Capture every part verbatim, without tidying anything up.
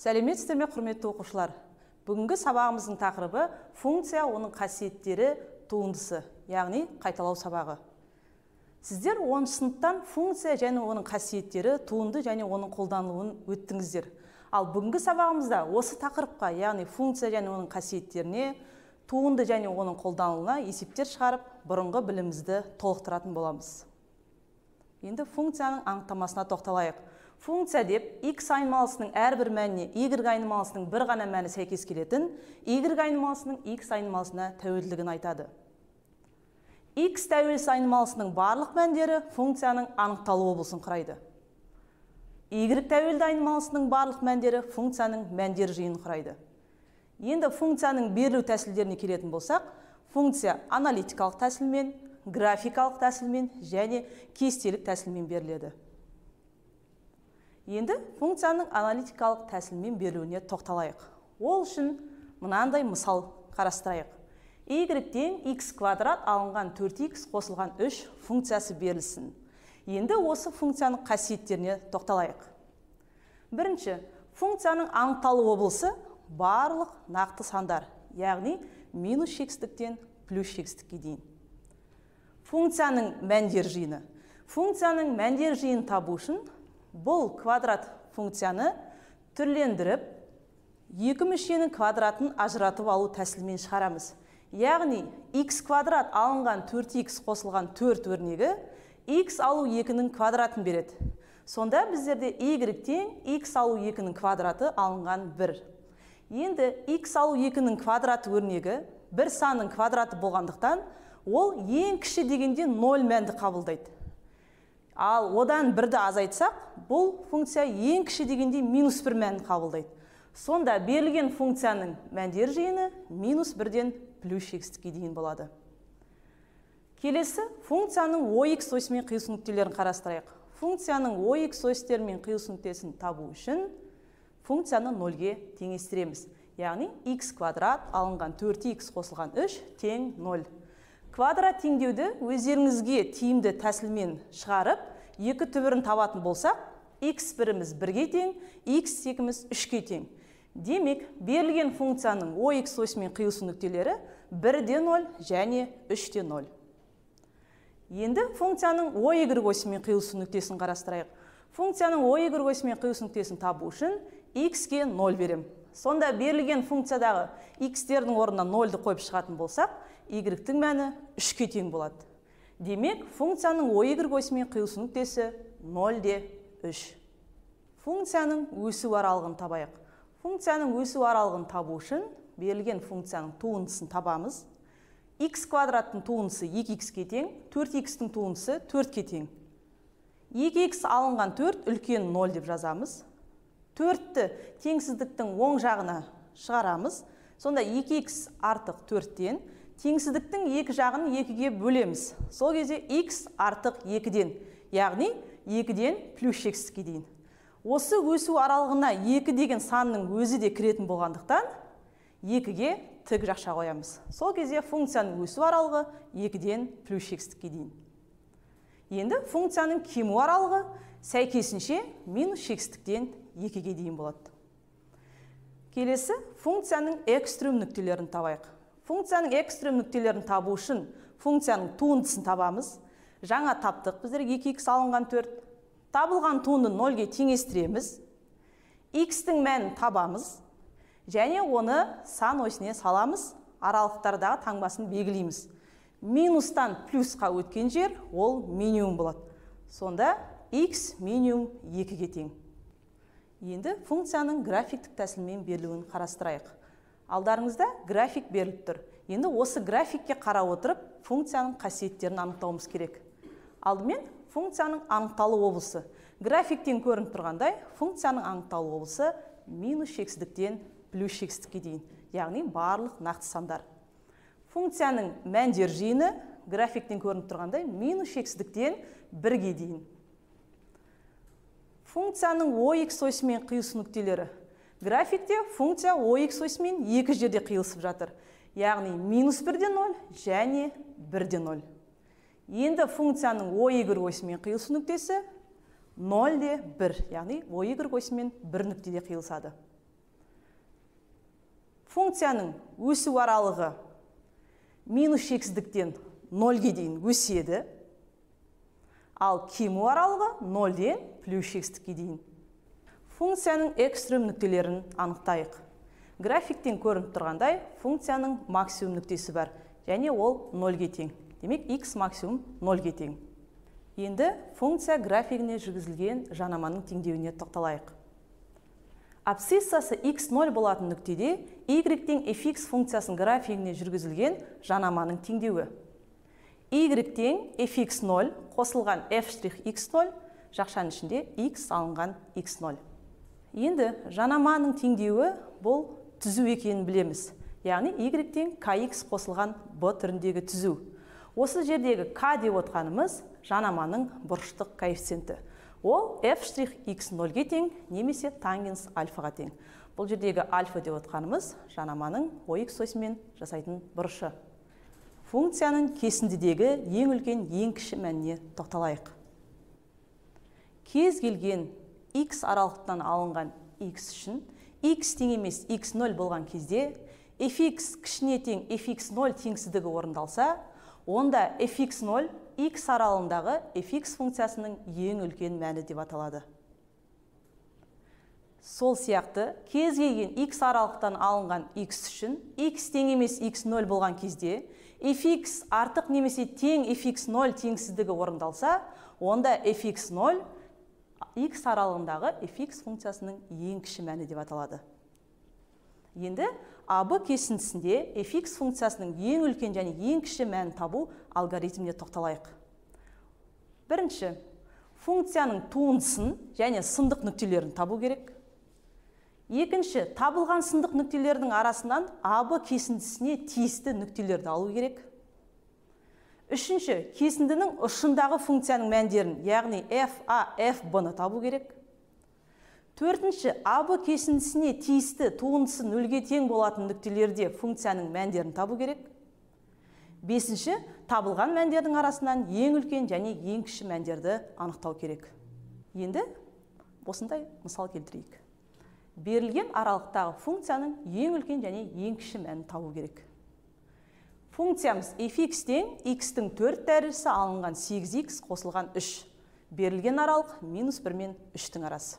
Сәлеметсіздер ме, құрметті оқушылар? Бүгінгі сабағымыздың тақырыбы функция, оның қасиеттері туындысы, яғни қайталау сабағы. Сіздер оныншы сыныптан функция және оның қасиеттері туынды және оның қолданылуын өттіңіздер. Ал бүгінгі сабағымызда осы тақырыпқа, яғни функция және оның қасиеттеріне, туынды және оның қолданылуына есептер шығарып, бұрынғы білімімізді толықтыратын боламыз. Енді функцияның анықтамасына тоқталайық. Функция деп x айнымалысының әрбір мәніне y айнымалысының бір ғана мәні сәйкес келетін, y айнымалысының x айнымалысына тәуелділігін айтады. X тәуелсіз айнымалысының барлық мәндері функцияның анықталу облысын құрайды. Y тәуелді айнымалысының барлық мәндері функцияның мәндер жиынын құрайды. Енді функцияның берілу тәсілдеріне келетін болсақ, функция аналитикалық тәсілмен, графикалық тәсілмен және кестелік тәсілмен беріледі. Енді функцияның аналитикалық тәсілмен берілуіне тоқталайық. Ол үшін мынандай мысал қарастырайық. Y-тен x квадрат алынған төрт икс қосылған үш функциясы берілсін. Енді осы функцияның қасиеттеріне тоқталайық. Бірінші, функцияның анықталу облысы барлық нақты сандар, яғни минус шексіздіктен плюс шексіздікке дейін. Функцияның мәндер жиыны. Функцияның мәндер жиынын табу үшін бұл квадрат функцияны түрлендіріп, екі мүшенің квадратын ажыратып алу тәсілмен шығарамыз. Яғни, x квадрат алынған төрт икс қосылған төрт өрнегі x алу екінің квадратын береді. Сонда біздерде y-тен x алу екінің квадраты алынған бір. Енді x алу екінің квадраты өрнегі бір санның квадраты болғандықтан, ол ең кіші дегенде нөл мәнді қабылдайды. Ал одан бірді азайтсақ, бұл функция ең кіші дегенде минус бір мәнін қабылдайды. Сонда берілген функцияның мәндер жиыны минус бірден плюс шексіздікке дейін болады. Келесі, функцияның ox осымен қиылысу нүктелерін қарастырайық. Функцияның ox осьтерімен қиылысу нүктесін табу үшін функцияны нөлге теңестіреміз. Яғни x квадрат алынған төрт икс қосылған үш тең нөл. Квадрат теңдеуді өздеріңізге тиімді тәсілмен шығарып, екі түбірін табатын болсақ, x біріміз бірге тең, x екіміз үшке тең. Демек, берілген функцияның ox осьмен қиылысу нүктелері бірде нөл және үште нөл. Енді функцияның oy осьмен қиылысу нүктесін қарастырайық. Функцияның oy осьмен қиылысу нүктесін табу үшін x-ке нөл берем. Сонда берілген функциядағы x-тердің орнына нөлді қойып шығатын болсақ, y-тің мәні үшке тең болады. Демек, функцияның oy осьмен қиылысу нүктесі нөл де үш. Функцияның өсу аралығын табайық. Функцияның өсу аралығын табу үшін берілген функцияның туындысын табамыз. X квадраттың туындысы екі икске тең, төрт икстің туындысы төртке тең. екі икс алынған төрт үлкен нөл деп жазамыз. төртті теңсіздіктің оң жағына шығарамыз. Сонда екі икс артық төрттен теңсіздіктің екі жағын екіге бөлеміз. Сол кезде x артық екіден, яғни екіден плюс шексіздікке дейін. Осы өсу аралығына екі деген санның өзі де кіретін болғандықтан, екіге тік жақша қоямыз. Сол кезде функцияның өсу аралығы екіден плюс шексіздікке дейін. Енді функцияның кему аралығы сәйкесінше минус шексіздіктен екіге дейін болады. Келесі, функцияның экстрем нүктелерін табайық. Функцияның экстрем нүктелерін табу үшін функцияның туындысын табамыз. Жаңа таптық, біздер екі икс алынған төрт. Табылған туынды нөлге теңестіреміз. X-тің мәнін табамыз. Және оны сан осіне саламыз. Аралықтардағы таңбасын белгілейміз. Минустан плюсқа өткен жер ол минимум болады. Сонда x минимум екіге тең. Енді функцияның графиктік тәсілмен берілуін қарастырайық. Алдарыңызда график беріліп тұр. Енді осы графикке қарап отырып, функцияның қасиеттерін анықтауымыз керек. Алдымен функцияның анықталу облысы. Графиктен көрініп тұрғандай, функцияның анықталу облысы минус шексіздіктен плюс шексіздікке дейін, яғни барлық нақты сандар. Функцияның мәндер жиыны графиктен көрініп тұрғандай минус шексіздіктен бірге дейін. Функцияның ox осьмен қиылысу нүктелері. Графикте функция ox осьмен екі жерде қиылысып жатыр. Яғни минус бірде нөл және бірде нөл. Енді функцияның oy осьмен қиылысу нүктесі нөл де бір, яғни oy осьмен бір нүктеде қиылысады. функцияның өсу аралығы минус шексіздіктен нөлге дейін өседі, ал кему аралығы нөлден плюс шексіздікке дейін. Функцияның экстрем нүктелерін анықтайық. Графиктен көрініп тұрғандай, функцияның максимум нүктесі бар, және ол нөлге тең. Демек, x максимум нөлге тең. Енді функция графигіне жүргізілген жанаманың теңдеуіне тоқталайық. Абсциссасы икс нөл болатын нүктеде y-тен fx функциясын графигіне жүргізілген жанаманың теңдеуі. y-тен fx нөл қосылған f'(x нөл, жақшаның ішінде x алынған x нөл. Енді жанаманың теңдеуі бұл түзу екенін білеміз. Яғни y-тен kx қосылған b түріндегі түзу. Осы жердегі k деп отқанымыз жанаманың бұрыштық коэффициенті. Ол f'(x нөлге тең немесе тангенс альфаға тең. Бұл жердегі альфа деп отқанымыз жанаманың ox осымен жасайтын бұрышы. Функцияның кесіндідегі ең үлкен ең кіші мәніне тоқталайық. Кез келген x аралықтан алынған x үшін x тең емес x нөл болған кезде fx кішіне тең fx нөл теңсіздігі орындалса, онда fx нөл x аралығындағы fx функциясының ең үлкен мәні деп аталады. Сол сияқты, кез келген x аралықтан алынған x үшін x тең емес x нөл болған кезде fx артық немесе тең fx нөл теңсіздігі орындалса, онда fx нөл x аралығындағы fx функциясының ең кіші мәні деп аталады. Енді а б кесіндісінде fx функциясының ең үлкен және ең кіші мәнін табу алгоритміне тоқталайық. Бірінші, функцияның туындысын және сындық нүктелерін табу керек. Екінші, табылған сындық нүктелердің арасынан а б кесіндісіне тиісті нүктелерді алу керек. Үшінші, кесіндінің ұшындағы функцияның мәндерін, яғни f a, f b-ны табу керек. Төртінші, а б кесіндісіне тиісті туындысы нөлге тең болатын нүктелерде функцияның мәндерін табу керек. Бесінші, табылған мәндердің арасынан ең үлкен және ең кіші мәндерді анықтау керек. Енді осындай мысал келтірейік. Берілген аралықтағы функцияның ең үлкен және ең кіші мәнін табу керек. Функциямыз fx-тен x-тің төрт дәрежесі алынған сегіз икс қосылған үш. Берілген аралық минус бір мен үштің арасы.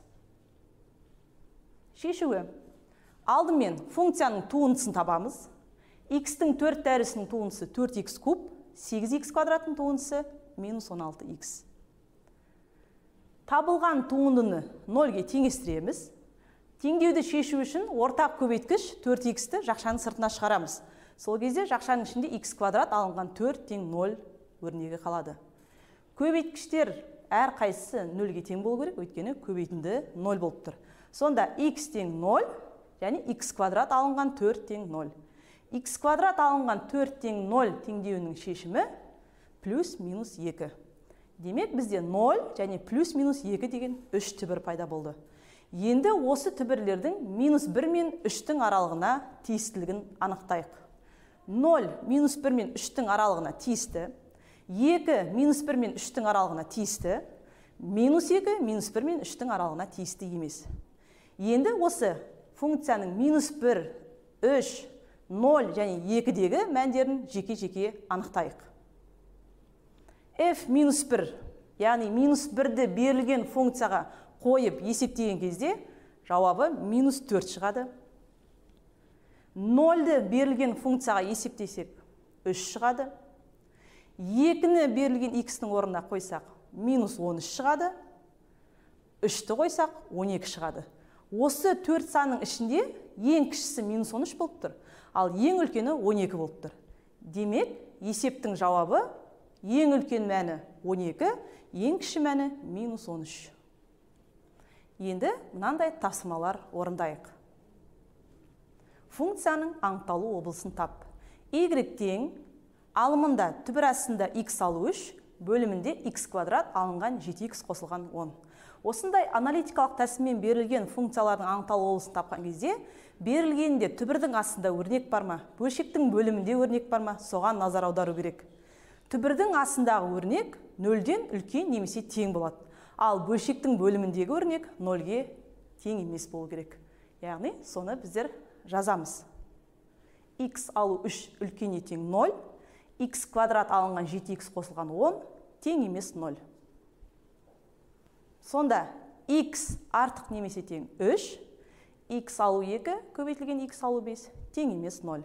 Шешуі. Алдымен функцияның туындысын табамыз. X-тің төрт дәрежесінің туындысы төрт икс куб, сегіз икс квадратының туындысы минус он алты икс. Табылған туындыны нөлге теңестіреміз. Теңдеуді шешу үшін ортақ көбейткіш төрт икс-ті жақшаның сыртына шығарамыз. Сол кезде жақшаның ішінде x квадрат алынған төрт тең нөл өрнегі қалады. Көбейткіштер әр қайсысы нөлге тең болу керек, өйткені көбейтінді нөл болып тұр. Сонда x тең нөл және x квадрат алынған төрт тең нөл. X квадрат алынған төрт тең нөл теңдеуінің шешімі плюс минус екі. Демек бізде нөл және плюс минус екі деген үш түбір пайда болды. Енді осы түбірлердің минус бір мен үштің аралығына тиістілігін анықтайық. нөл минус бір мен үштің аралығына тиісті, екі минус бір мен үштің аралығына тиісті, минус екі минус бір мен үштің аралығына тиісті емес. Енді осы функцияның минус бір, үш, нөл және екідегі мәндерін жеке-жеке анықтайық. f минус бір, яғни минус бірді берілген функцияға қойып есептеген кезде жауабы минус төрт шығады. нөлді берілген функцияға есептесек үш шығады. екіні берілген x-тің орнына қойсақ минус он үш шығады. үшті қойсақ он екі шығады. Осы төрт санның ішінде ең кішісі минус он үш болып тұр, ал ең үлкені он екі болып тұр. Демек, есептің жауабы ең үлкен мәні он екі, ең кіші мәні минус он үш. Енді мынандай тапсырмалар орындайық. Функцияның анықталу облысын тап. Y тең алымында түбір астында x алу үш, бөлімінде x квадрат алынған жеті икс қосылған он. Осындай аналитикалық тәсілмен берілген функциялардың анықталу облысын тапқан кезде, берілгенде түбірдің астында өрнек бар ма, бөлшектің бөлімінде өрнек бар ма, соған назар аудару керек. Түбірдің астындағы өрнек нөлден үлкен немесе тең болады. Ал бөлшектің бөліміндегі өрнек нөлге тең емес болу керек. Яғни, соны біздер жазамыз. x алу үш үлкеніне тең нөл, x квадрат алынған жеті икс қосылған он тең емес нөл. Сонда x артық немесе тең үш, x алу екі көбейтілген x алу бес тең емес нөл.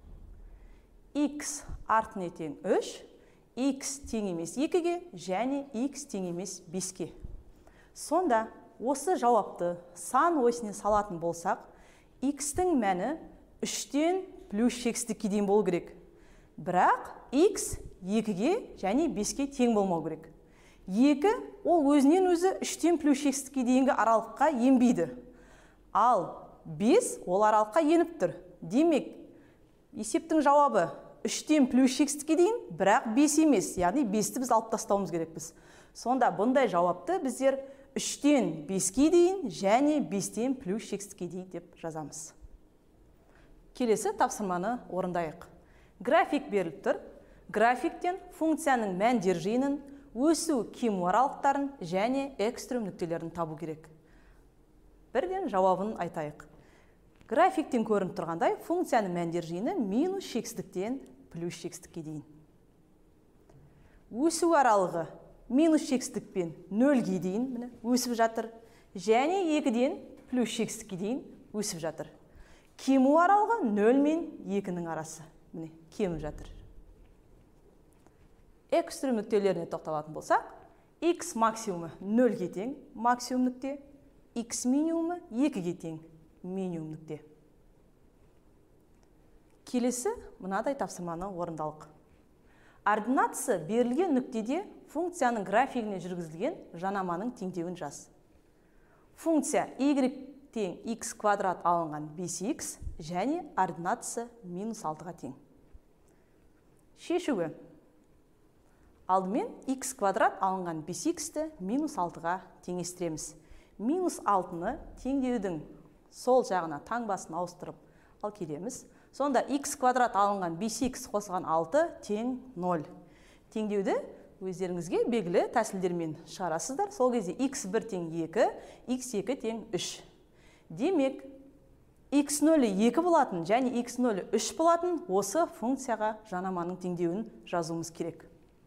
X артына тең үш, x тең емес екіге және x тең емес беске. Сонда осы жауапты сан осіне салатын болсақ, x-тің мәні үштен плюс шексіздікке дейін болу керек. Бірақ x екіге және беске тең болмау керек. екі ол өзінен өзі үштен плюс шексіздікке дейінгі аралыққа енбейді. Ал бес ол аралыққа еніп тұр. Демек, есептің жауабы үштен плюс шексіздікке дейін, бірақ бес емес, яғни бесті біз алып тастауымыз керекпіз. Сонда бұндай жауапты біздер үштен беске дейін және бестен плюс шексіздікке дейін деп жазамыз. Келесі тапсырманы орындайық. График беріліп тұр. Графиктен функцияның мәндер жиынын, өсу кему аралықтарын және экстрем нүктелерін табу керек. Бірден жауабын айтайық. Графиктен көрініп тұрғандай, функцияның мәндер жиыны минус шексіздіктен плюс шексіздікке дейін. Өсу аралығы минус шексіздікпен нөлге дейін өсіп жатыр, және екіден плюс шексіздікке дейін өсіп жатыр. Кему аралығы нөл мен екінің арасы міне кеміп жатыр. Экстрем нүктелеріне тоқталатын болсақ, x максимумы нөлге тең максимум нүкте, x минимумы екіге тең минимум нүкте. Келесі мынадай тапсырманы орындалық. Ординатасы берілген нүктеде функцияның графигіне жүргізілген жанаманың теңдеуін жаз. Функция y тең x квадрат алынған бес икс және ординатасы минус алтыға тең. Шешуі. Алдымен x квадрат алынған бес иксті минус алтыға теңестіреміз. Минус алтыны теңдеудің сол жағына таңбасын ауыстырып ал келеміз. Сонда x квадрат алынған бес икс қосылған алты тең нөл. Теңдеуді өздеріңізге белгілі тәсілдермен шығарасыздар. Сол кезде икс бір тең екі, икс екі тең үш. Демек, икс нөлі екі болатын және икс нөлі үш болатын осы функцияға жанаманың теңдеуін жазуымыз керек.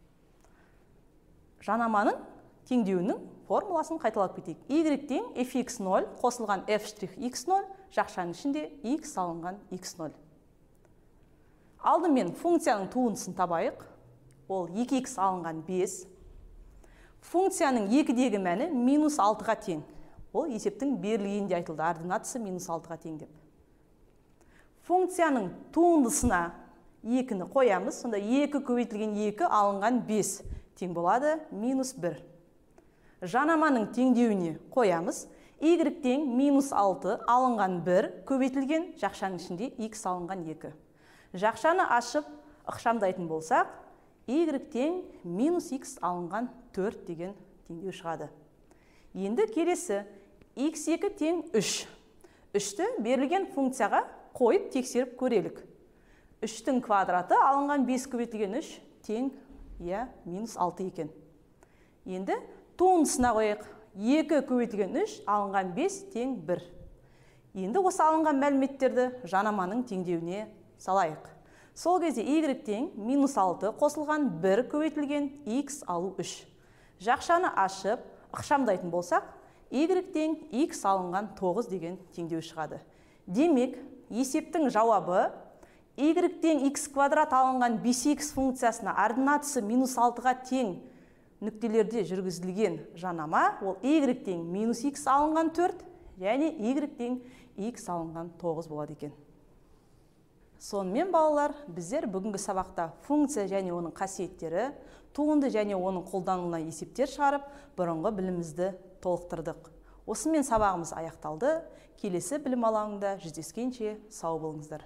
Жанаманың теңдеуінің формуласын қайталап кетейік. Y тең fx нөл қосылған f' x нөл, жақшаның ішінде x алынған x нөл. Алдымен функцияның туындысын табайық. Ол екі икс алынған бес. Функцияның екідегі мәні минус алтыға тең. Ол есептің берілгенде айтылды, ординатасы минус алтыға тең деп. Функцияның туындысына екіні қоямыз. Сонда екі көбейтілген екі алынған бес тең болады минус бір. Жанаманың теңдеуіне қоямыз. Y тең минус алты алынған бір көбейтілген жақшаның ішінде x алынған екі. Жақшаны ашып ықшамдайтын болсақ, y тең минус x алынған төрт деген теңдеу шығады. Енді келесі икс екі тең үш. үшті берілген функцияға қойып тексеріп көрелік. үштің квадраты алынған бес көбейтілген үш тең я минус алты екен. Енді туындысына қойық. екі көбейтілген үш алынған бес тең бір. Енді осы алынған мәліметтерді жанаманың теңдеуіне салайық. Сол кезде y тең минус алты қосылған бір көбейтілген x алу үш. Жақшаны ашып ықшамдайтын болсақ, y тең x алынған тоғыз деген теңдеу шығады. Демек, есептің жауабы y тең x квадрат алынған бес икс функциясына ординатасы минус алтыға тең нүктелерде жүргізілген жанама, ол y тең минус x алынған төрт және y тең x алынған тоғыз болады екен. Сонымен балалар, біздер бүгінгі сабақта функция және оның қасиеттері, туынды және оның қолдануына есептер шығарып, бұрынғы білімімізді толықтырдық. Осымен сабағымыз аяқталды. Келесі білім алаңында жүздескенше сау болыңыздар.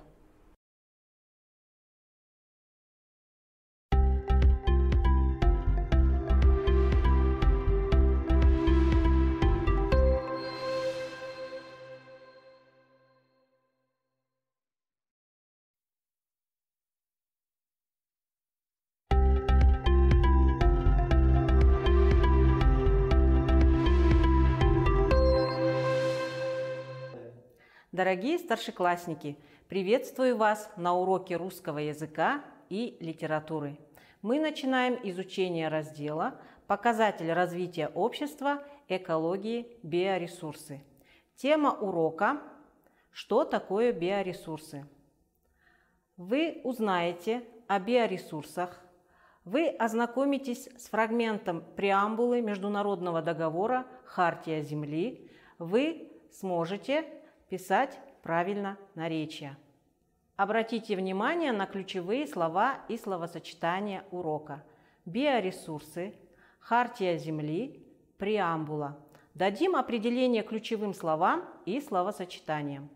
Дорогие старшеклассники, Приветствую вас на уроке русского языка и литературы. Мы начинаем изучение раздела «Показатель развития общества, экологии, биоресурсы». Тема урока «Что такое биоресурсы?». Вы узнаете о биоресурсах, вы ознакомитесь с фрагментом преамбулы Международного договора «Хартия Земли», вы сможете писать правильно наречия. Обратите внимание на ключевые слова и словосочетания урока. Биоресурсы, Хартия Земли, преамбула. Дадим определение ключевым словам и словосочетаниям.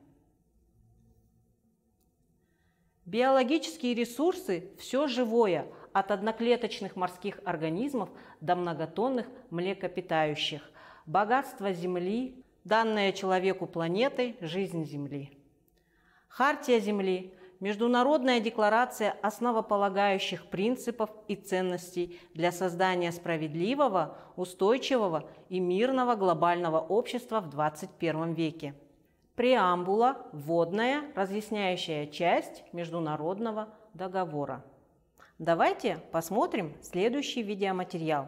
Биологические ресурсы – все живое, от одноклеточных морских организмов до многотонных млекопитающих. Богатство Земли, данное человеку планетой, жизнь Земли. Хартия Земли – международная декларация основополагающих принципов и ценностей для создания справедливого, устойчивого и мирного глобального общества в двадцать первом веке. Преамбула – вводная, разъясняющая часть международного договора. Давайте посмотрим следующий видеоматериал.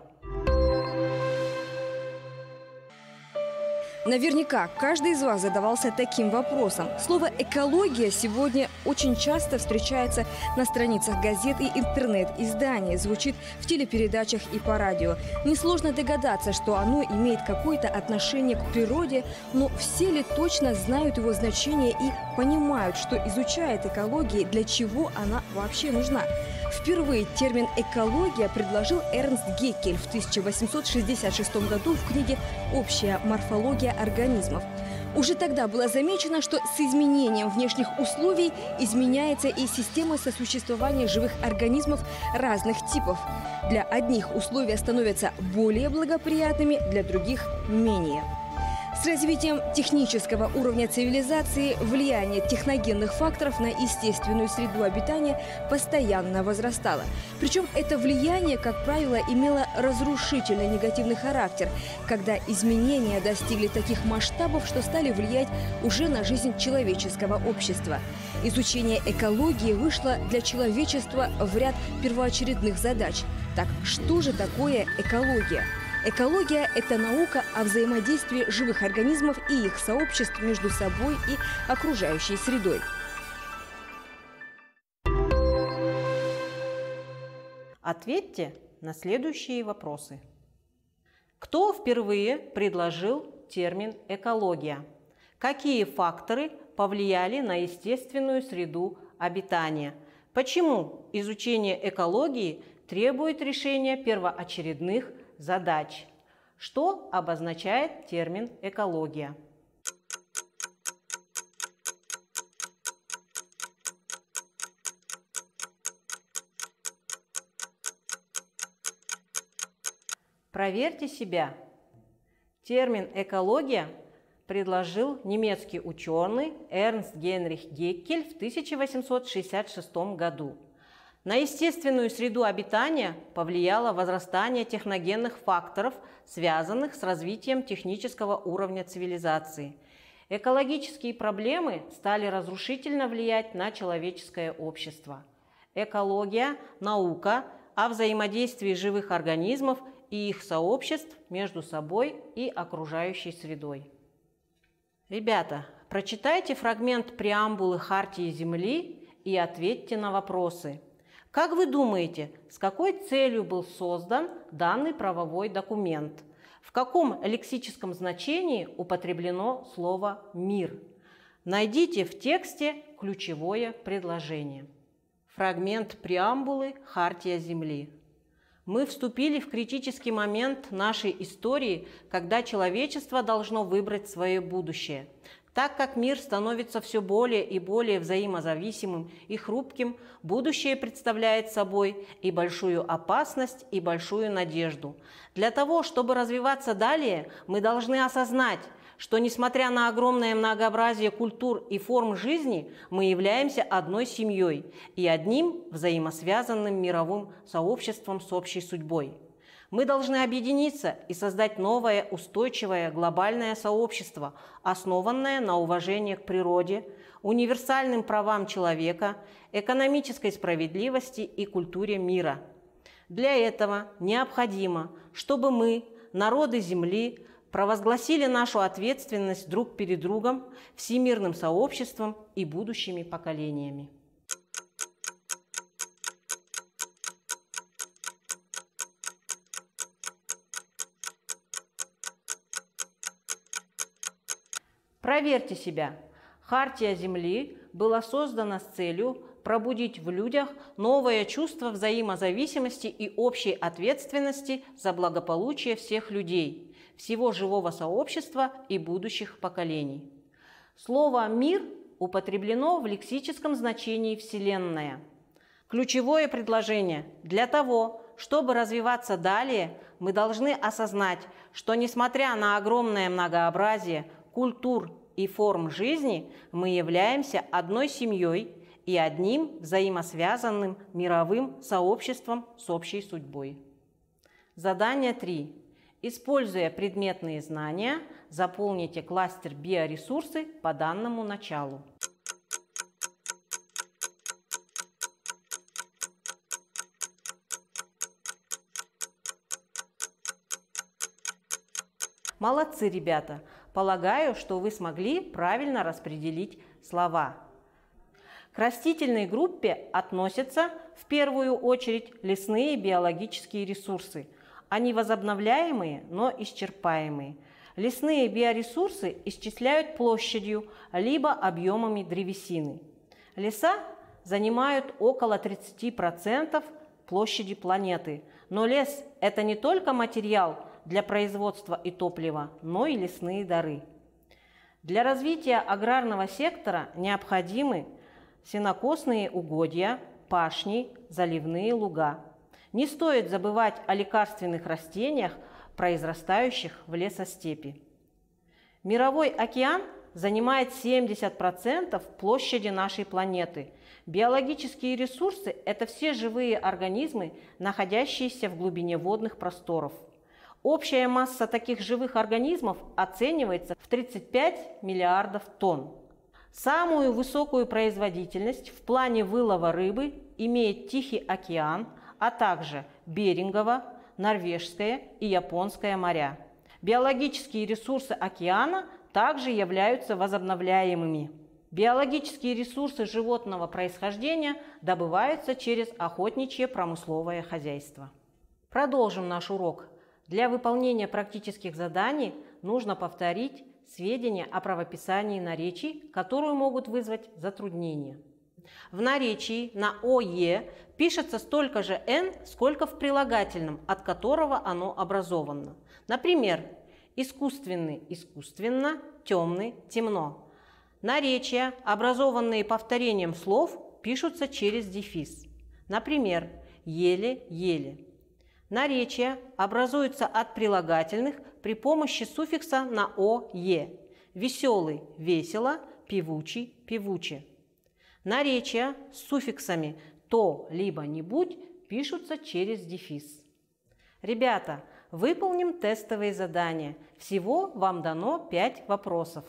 Наверняка каждый из вас задавался таким вопросом. Слово «экология» сегодня очень часто встречается на страницах газет и интернет-изданий, звучит в телепередачах и по радио. Несложно догадаться, что оно имеет какое-то отношение к природе, но все ли точно знают его значение и понимают, что изучает экологию, для чего она вообще нужна? Впервые термин «экология» предложил Эрнст Геккель в тысяча восемьсот шестьдесят шестом году в книге «Общая морфология организмов». Уже тогда было замечено, что с изменением внешних условий изменяется и система сосуществования живых организмов разных типов. Для одних условия становятся более благоприятными, для других – менее. С развитием технического уровня цивилизации влияние техногенных факторов на естественную среду обитания постоянно возрастало. Причем это влияние, как правило, имело разрушительный негативный характер, когда изменения достигли таких масштабов, что стали влиять уже на жизнь человеческого общества. Изучение экологии вышло для человечества в ряд первоочередных задач. Так что же такое экология? Экология – это наука о взаимодействии живых организмов и их сообществ между собой и окружающей средой. Ответьте на следующие вопросы. Кто впервые предложил термин «экология»? Какие факторы повлияли на естественную среду обитания? Почему изучение экологии требует решения первоочередных задач? Что обозначает термин «экология»? Проверьте себя. Термин «экология» предложил немецкий ученый Эрнст Генрих Геккель в тысяча восемьсот шестьдесят шестом году. На естественную среду обитания повлияло возрастание техногенных факторов, связанных с развитием технического уровня цивилизации. Экологические проблемы стали разрушительно влиять на человеческое общество. Экология – наука о взаимодействии живых организмов и их сообществ между собой и окружающей средой. Ребята, прочитайте фрагмент преамбулы Хартии Земли и ответьте на вопросы. Как вы думаете, с какой целью был создан данный правовой документ? В каком лексическом значении употреблено слово «мир»? Найдите в тексте ключевое предложение. Фрагмент преамбулы Хартия Земли. Мы вступили в критический момент нашей истории, когда человечество должно выбрать свое будущее. Так как мир становится все более и более взаимозависимым и хрупким, будущее представляет собой и большую опасность, и большую надежду. Для того, чтобы развиваться далее, мы должны осознать, что, несмотря на огромное многообразие культур и форм жизни, мы являемся одной семьей и одним взаимосвязанным мировым сообществом с общей судьбой. Мы должны объединиться и создать новое устойчивое глобальное сообщество, основанное на уважении к природе, универсальным правам человека, экономической справедливости и культуре мира. Для этого необходимо, чтобы мы, народы Земли, провозгласили нашу ответственность друг перед другом, всемирным сообществом и будущими поколениями. Проверьте себя. Хартия Земли была создана с целью пробудить в людях новое чувство взаимозависимости и общей ответственности за благополучие всех людей, всего живого сообщества и будущих поколений. Слово «мир» употреблено в лексическом значении «вселенная». Ключевое предложение: для того, чтобы развиваться далее, мы должны осознать, что, несмотря на огромное многообразие культур и форм жизни, мы являемся одной семьей и одним взаимосвязанным мировым сообществом с общей судьбой. Задание три. Используя предметные знания, заполните кластер «Биоресурсы» по данному началу. Молодцы, ребята! Полагаю, что вы смогли правильно распределить слова. К растительной группе относятся в первую очередь лесные биологические ресурсы. Они возобновляемые, но исчерпаемые. Лесные биоресурсы исчисляют площадью либо объемами древесины. Леса занимают около тридцати процентов площади планеты. Но лес – это не только материал для производства и топлива, но и лесные дары. Для развития аграрного сектора необходимы сенокосные угодья, пашни, заливные луга. Не стоит забывать о лекарственных растениях, произрастающих в лесостепи. Мировой океан занимает семьдесят процентов площади нашей планеты. Биологические ресурсы – это все живые организмы, находящиеся в глубине водных просторов. Общая масса таких живых организмов оценивается в тридцать пять миллиардов тонн. Самую высокую производительность в плане вылова рыбы имеет Тихий океан, а также Берингово, Норвежское и Японское моря. Биологические ресурсы океана также являются возобновляемыми. Биологические ресурсы животного происхождения добываются через охотничье промысловое хозяйство. Продолжим наш урок. Для выполнения практических заданий нужно повторить сведения о правописании наречий, которые могут вызвать затруднения. В наречии на ОЕ пишется столько же «н», сколько в прилагательном, от которого оно образовано. Например, искусственный – искусственно, темный – темно. Наречия, образованные повторением слов, пишутся через дефис. Например, еле-еле. Наречия образуются от прилагательных при помощи суффикса на «о-е». Веселый – весело, певучий – певуче. Наречия с суффиксами «то» либо «не будь» пишутся через дефис. Ребята, выполним тестовые задания. Всего вам дано пять вопросов.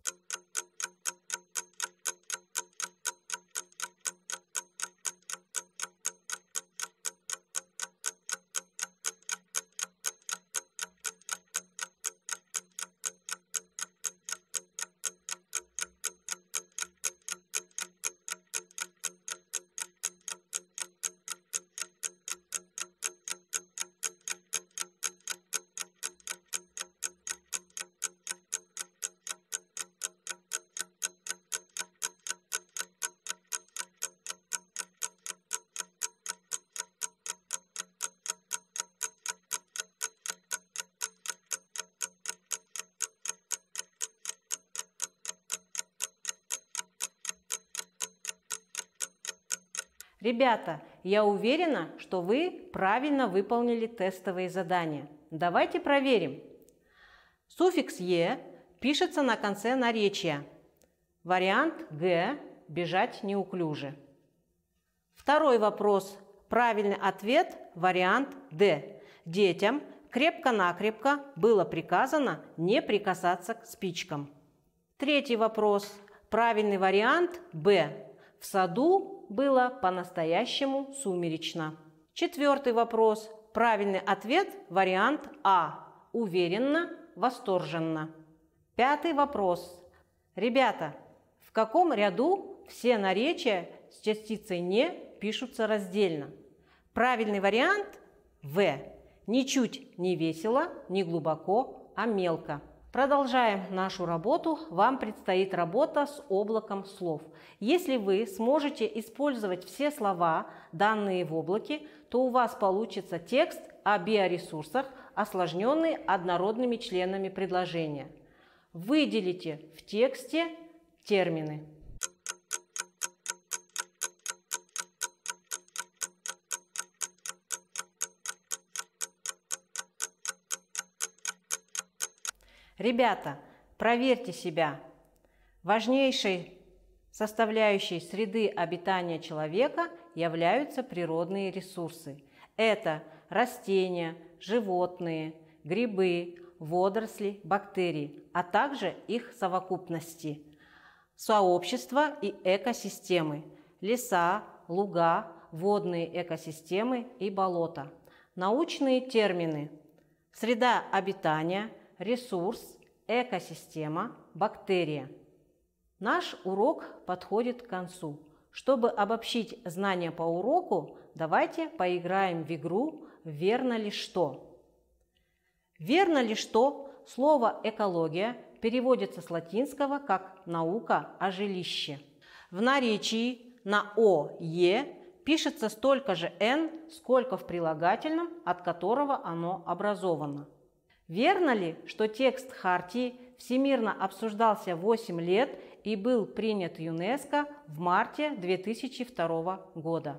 Ребята, я уверена, что вы правильно выполнили тестовые задания. Давайте проверим. Суффикс «е» пишется на конце наречия. Вариант «г» – бежать неуклюже. Второй вопрос. Правильный ответ – вариант «д». Детям крепко-накрепко было приказано не прикасаться к спичкам. Третий вопрос. Правильный вариант Б. В саду было по-настоящему сумеречно. Четвертый вопрос. Правильный ответ – вариант А. Уверенно, восторженно. Пятый вопрос. Ребята, в каком ряду все наречия с частицей «не» пишутся раздельно? Правильный вариант В. Ничуть не весело, не глубоко, а мелко. Продолжаем нашу работу. Вам предстоит работа с облаком слов. Если вы сможете использовать все слова, данные в облаке, то у вас получится текст о биоресурсах, осложненный однородными членами предложения. Выделите в тексте термины. Ребята, проверьте себя. Важнейшей составляющей среды обитания человека являются природные ресурсы. Это растения, животные, грибы, водоросли, бактерии, а также их совокупности. Сообщества и экосистемы, леса, луга, водные экосистемы и болота. Научные термины: среда обитания, ресурс, экосистема, бактерия. Наш урок подходит к концу. Чтобы обобщить знания по уроку, давайте поиграем в игру «Верно ли что?». Верно ли что? Слово «экология» переводится с латинского как «наука о жилище». В наречии на «о», «е» пишется столько же «н», сколько в прилагательном, от которого оно образовано. Верно ли, что текст Хартии всемирно обсуждался восемь лет и был принят ЮНЕСКО в марте две тысячи второго года?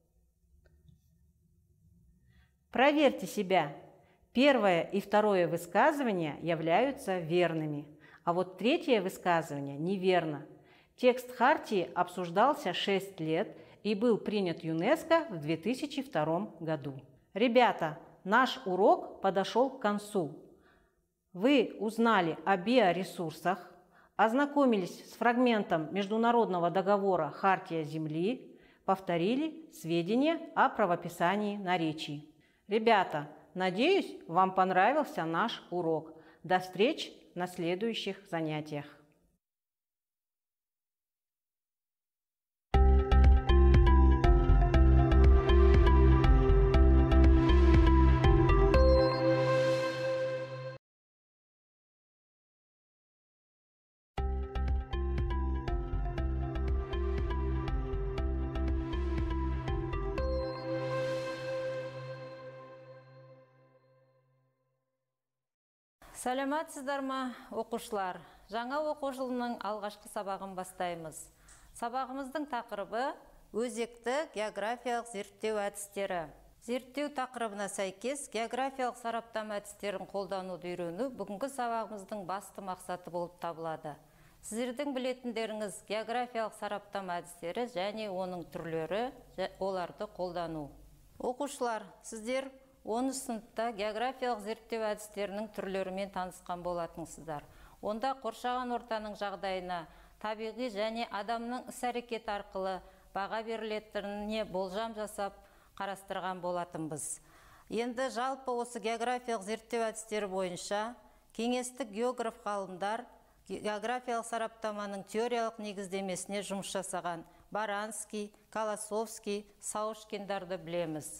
Проверьте себя. Первое и второе высказывания являются верными, а вот третье высказывание неверно. Текст Хартии обсуждался шесть лет и был принят ЮНЕСКО в две тысячи втором году. Ребята, наш урок подошел к концу. Вы узнали о биоресурсах, ознакомились с фрагментом Международного договора «Хартия Земли», повторили сведения о правописании наречий. Ребята, надеюсь, вам понравился наш урок. До встречи на следующих занятиях. Сәлематсыздар ма, оқушылар? Жаңа оқу жылының алғашқы сабағын бастаймыз. Сабағымыздың тақырыбы өзекті географиялық зерттеу әдістері. Зерттеу тақырыбына сәйкес географиялық сараптама әдістерін қолдануды үйрену бүгінгі сабағымыздың басты мақсаты болып табылады. Сіздердің білетіндеріңіз географиялық сараптама әдістері және оның түрлері, оларды қолдану. Оқушылар, сіздер оныншы сыныпта географиялық зерттеу әдістерінің түрлерімен танысқан болатынсыздар. Онда қоршаған ортаның жағдайына, табиғи және адамның іс-әрекет арқылы баға берілетініне болжам жасап қарастырған болатынбыз. Енді жалпы осы географиялық зерттеу әдістері бойынша кеңестік географ ғалымдар географиялық сараптаманың теориялық негіздемесіне жұмыс жасаған Баранский, Колосовский, Саушкиндарды білеміз.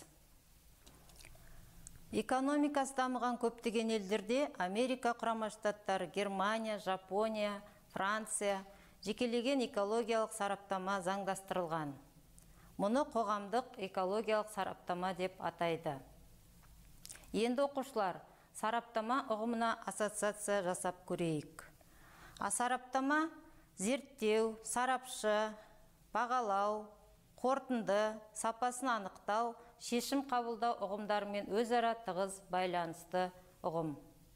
Экономикасы дамыған көптеген елдерде Америка құрама штаттары, Германия, Жапония, Франция жекелеген экологиялық сараптама заңдастырылған. Мұны қоғамдық экологиялық сараптама деп атайды. Енді оқушылар, сараптама ұғымына ассоциация жасап көрейік. А сараптама зерттеу, сарапшы, бағалау, қорытынды, сапасын анықтау, шешім қабылдау ұғымдарымен өзара тығыз байланысты ұғым.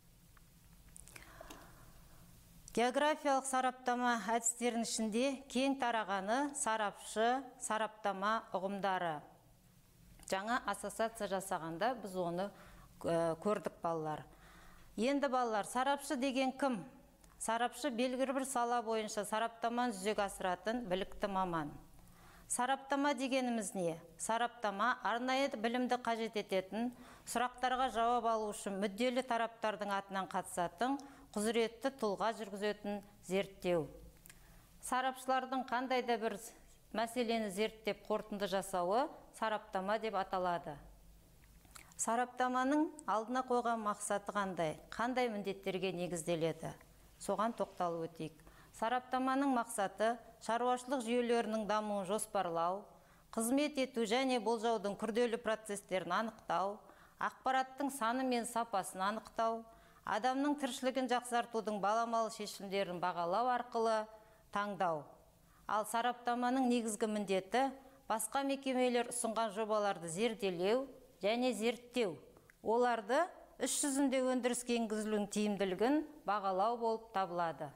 Географиялық сараптама әдістерінің ішінде кең тарағаны сарапшы, сараптама ұғымдары. Жаңа ассоциация жасағанда біз оны көрдік балалар. Енді балалар, сарапшы деген кім? Сарапшы белгілі бір сала бойынша сараптаманы жүзеге асыратын білікті маман. Сараптама дегеніміз не? Сараптама арнайы білімді қажет ететін, сұрақтарға жауап алу үшін мүдделі тараптардың атынан қатысатын, құзыретті тұлға жүргізетін зерттеу. Сарапшылардың қандай да бір мәселені зерттеп қорытынды жасауы сараптама деп аталады. Сараптаманың алдына қойған мақсаты қандай? Қандай міндеттерге негізделеді? Соған тоқталып өтейік. Сараптаманың мақсаты шаруашылық жүйелерінің дамуын жоспарлау, қызмет ету және болжаудың күрделі процестерін анықтау, ақпараттың саны мен сапасын анықтау, адамның тіршілігін жақсартудың баламалы шешімдерін бағалау арқылы таңдау. Ал сараптаманың негізгі міндеті басқа мекемелер ұсынған жобаларды зерделеу және зерттеу. Оларды іс жүзінде өндіріске енгізілудің тиімділігін бағалау болып табылады.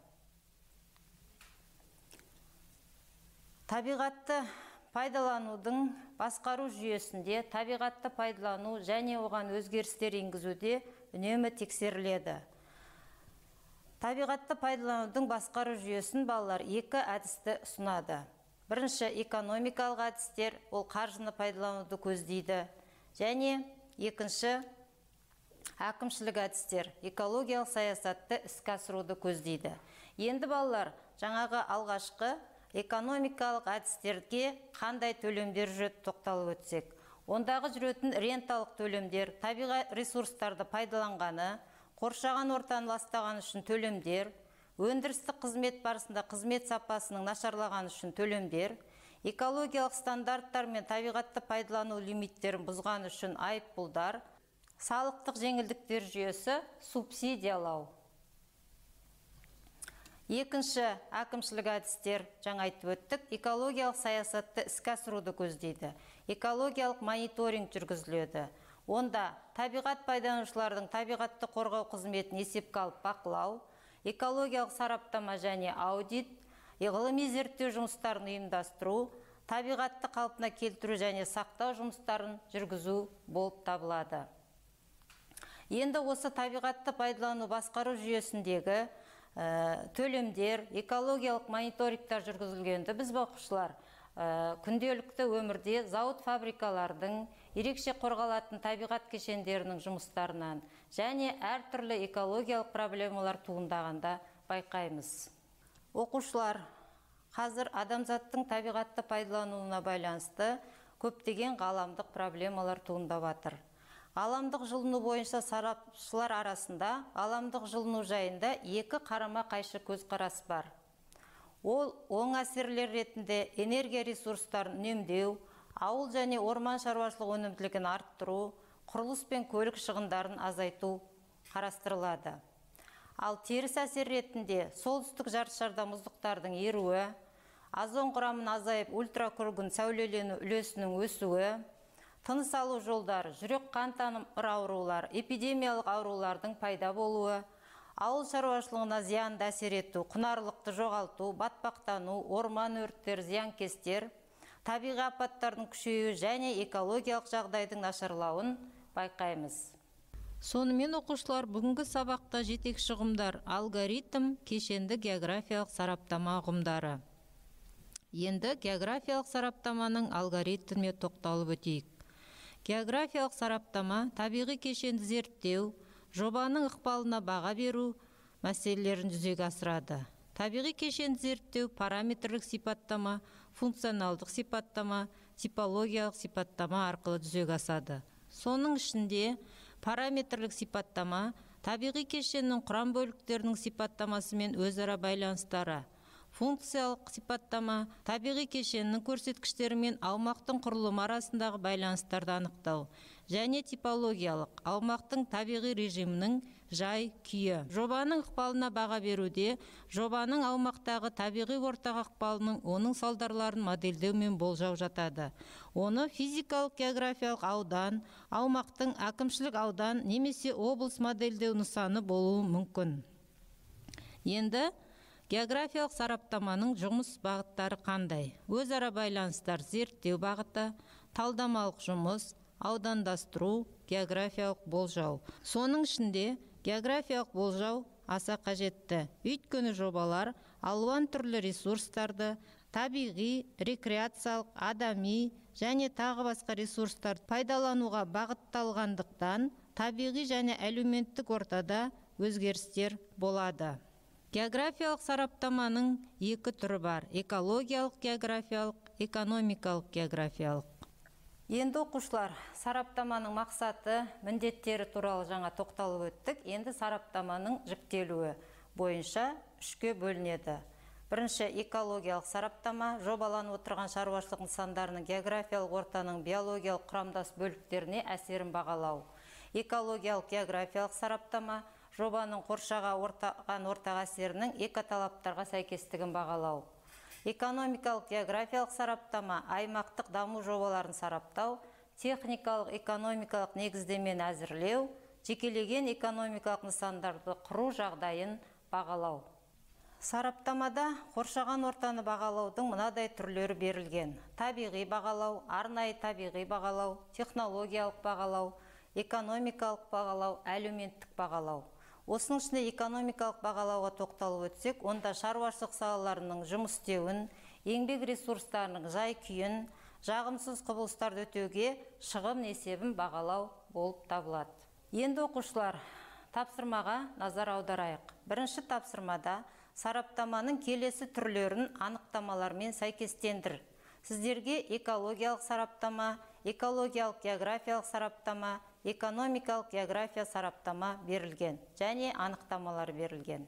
Табиғатты пайдаланудың басқару жүйесінде табиғатты пайдалану және оған өзгерістер енгізуде үнемі тексеріледі. Табиғатты пайдаланудың басқару жүйесін балалар екі әдісті ұсынады. Бірінші, экономикалық әдістер, ол қаржыны пайдалануды көздейді. Және екінші, әкімшілік әдістер, экологиялық саясатты іске асыруды көздейді. Енді балалар, жаңағы алғашқы экономикалық әдістерге қандай төлемдер жүреді тоқталып өтсек. Ондағы жүретін ренталық төлемдер, табиғи ресурстарды пайдаланғаны, қоршаған ортаны ластаған үшін төлемдер, өндірістік қызмет барысында қызмет сапасының нашарлаған үшін төлемдер, экологиялық стандарттар мен табиғатты пайдалану лимиттерін бұзған үшін айыппұлдар, салықтық жеңілдіктер жүйесі субсидиялау. Екінші, әкімшілік әдістер, жаңа айтып өттік, экологиялық саясатты іске асыруды көздейді. Экологиялық мониторинг жүргізіледі. Онда табиғат пайдаланушылардың табиғатты қорғау қызметін есепке алып бақылау, экологиялық сараптама және аудит, ғылыми зерттеу жұмыстарын ұйымдастыру, табиғатты қалпына келтіру және сақтау жұмыстарын жүргізу болып табылады. Енді осы табиғатты пайдалану басқару жүйесіндегі төлемдер, экологиялық мониторингтар жүргізілгенді біз оқушылар күнделікті өмірде зауыт фабрикалардың, ерекше қорғалатын табиғат кешендерінің жұмыстарынан және әртүрлі экологиялық проблемалар туындағанда байқаймыз. Оқушылар, қазір адамзаттың табиғатты пайдалануына байланысты көптеген ғаламдық проблемалар туындап жатыр. Ғаламдық жылыну бойынша сарапшылар арасында ғаламдық жылыну жайында екі қарама қайшы көзқарас бар. Ол оң әсерлер ретінде энергия ресурстарын үнемдеу, ауыл және орман шаруашылық өнімділігін арттыру, құрылыс пен көлік шығындарын азайту қарастырылады. Ал теріс әсер ретінде солтүстік жартышарда мұздықтардың еруі, озон құрамын азайып ультракүлгін сәулелену үлесінің өсуі, тыныс алу жолдары, жүрек қан тамыр аурулар, эпидемиялық аурулардың пайда болуы, ауыл шаруашылығына зиянды әсер ету, құнарлықты жоғалту, батпақтану, орман өрттер, зиянкестер, табиғи апаттардың күшеюі және экологиялық жағдайдың нашарлауын байқаймыз. Сонымен оқушылар, бүгінгі сабақта жетекші ұғымдар алгоритм, кешенді географиялық сараптама ұғымдары. Енді географиялық сараптаманың алгоритміне тоқталып өтейік. Географиялық сараптама табиғи кешенді зерттеу, жобаның ықпалына баға беру мәселелерін жүзеге асырады. Табиғи кешенді зерттеу параметрлік сипаттама, функционалдық сипаттама, типологиялық сипаттама арқылы жүзеге асады. Соның ішінде параметрлік сипаттама табиғи кешеннің құрам бөліктерінің сипаттамасымен өзара байланыстары, функциялық сипаттама табиғи кешеннің көрсеткіштері мен аумақтың құрылымы арасындағы байланыстарды анықтау, және типологиялық аумақтың табиғи режимінің жай күйі. Жобаның ықпалына баға беруде жобаның аумақтағы табиғи ортаға ықпалының оның салдарларын модельдеу мен болжау жатады. Оны физикалық географиялық аудан, аумақтың әкімшілік аудан немесе облыс модельдеу нысаны болуы мүмкін. Енді географиялық сараптаманың жұмыс бағыттары қандай? Өзара байланыстар зерттеу бағыты, талдамалық жұмыс, аудандастыру, географиялық болжау. Соның ішінде географиялық болжау аса қажетті. Өйткені жобалар алуан түрлі ресурстарды, табиғи, рекреациялық, адами және тағы басқа ресурстарды пайдалануға бағытталғандықтан, табиғи және әлеуметтік ортада өзгерістер болады. Географиялық сараптаманың екі түрі бар: экологиялық географиялық, экономикалық географиялық. Енді оқушылар, сараптаманың мақсаты, міндеттері туралы жаңа тоқталып өттік. Енді сараптаманың жіктелуі бойынша үшке бөлінеді. Бірінші, экологиялық сараптама жобаланып отырған шаруашылық нысандарының географиялық ортаның биологиялық құрамдас бөліктеріне әсерін бағалау. Экологиялық географиялық сараптама жобаның қоршаған ортаға әсерінің экоталаптарға сәйкестігін бағалау. Экономикалық географиялық сараптама аймақтық даму жобаларын сараптау, техникалық экономикалық негіздемені әзірлеу, жекелеген экономикалық нысандарды құру жағдайын бағалау. Сараптамада қоршаған ортаны бағалаудың мынадай түрлері берілген: табиғи бағалау, арнайы табиғи бағалау, технологиялық бағалау, экономикалық бағалау, әлеуметтік бағалау. Осының ішінде экономикалық бағалауға тоқталып өтсек, онда шаруашылық салаларының жұмыс істеуін, еңбек ресурстарының жай-күйін, жағымсыз құбылыстарды өтеуге шығын есебін бағалау болып табылады. Енді оқушылар, тапсырмаға назар аударайық. Бірінші тапсырмада сараптаманың келесі түрлерін анықтамалармен сәйкестендір. Сіздерге экологиялық сараптама, экологиялық географиялық сараптама, экономикалық география сараптама берілген және анықтамалар берілген.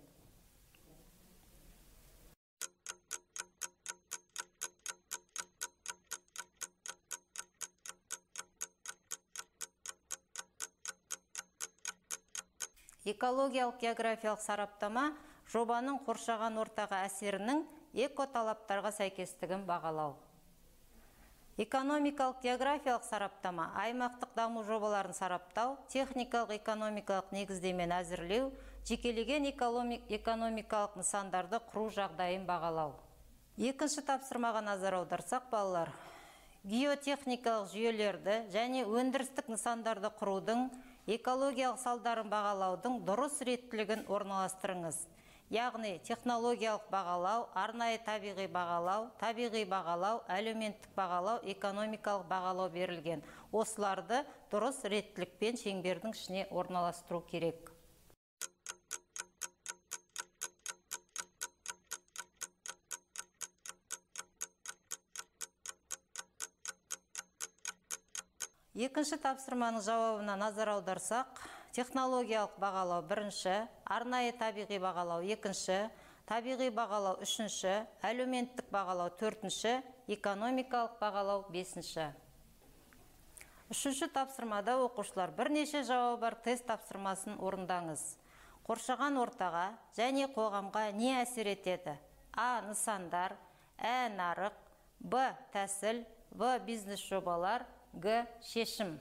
Экологиялық географиялық сараптама жобаның қоршаған ортаға әсерінің экоталаптарға сәйкестігін бағалау. Экономикалық географиялық сараптама аймақтық даму жобаларын сараптау, техникалық экономикалық негіздемені әзірлеу, жекелеген экономикалық нысандарды құру жағдайын бағалау. Екінші тапсырмаға назар аударсақ, балалар, геотехникалық жүйелерді және өндірістік нысандарды құрудың экологиялық салдарын бағалаудың дұрыс реттілігін орналастырыңыз. Яғни технологиялық бағалау, арнайы табиғи бағалау, табиғи бағалау, әлеуметтік бағалау, экономикалық бағалау берілген. Осыларды дұрыс реттілікпен шеңбердің ішіне орналастыру керек. Екінші тапсырманың жауабына назар аударсақ, технологиялық бағалау бірінші, арнайы табиғи бағалау екінші, табиғи бағалау үшінші, әлеуметтік бағалау төртінші, экономикалық бағалау бесінші. Үшінші тапсырмада оқушылар бірнеше жауабы бар тест тапсырмасын орындаңыз. Қоршаған ортаға және қоғамға не әсер етеді? А. Нысандар, Ә. Нарық, Б. Тәсіл, В. Бизнес жобалар, Г. Шешім.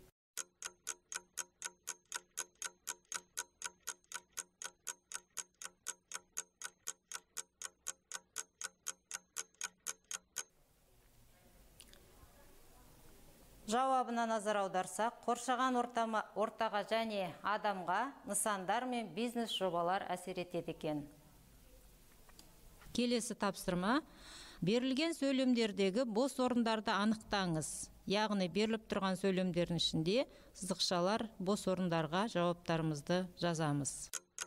Жауабына назар аударсақ, қоршаған ортаға және адамға нысандар мен бизнес жобалар әсер етеді екен. Келесі тапсырма: берілген сөйлемдердегі бос орындарды анықтаңыз. Яғни беріліп тұрған сөйлемдердің ішінде сызықшалар бос орындарға жауаптарымызды жазамыз.